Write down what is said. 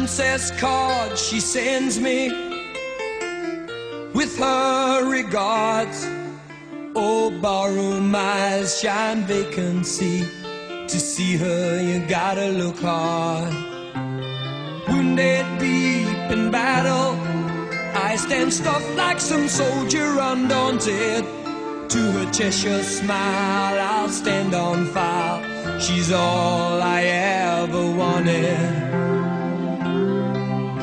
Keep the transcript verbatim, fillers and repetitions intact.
princess card she sends me with her regards. Oh, borrow my eyes, shine vacancy. To see her, you gotta look hard. Wounded deep in battle, I stand stuffed like some soldier undaunted. To her Cheshire smile, I'll stand on file. She's all I ever wanted.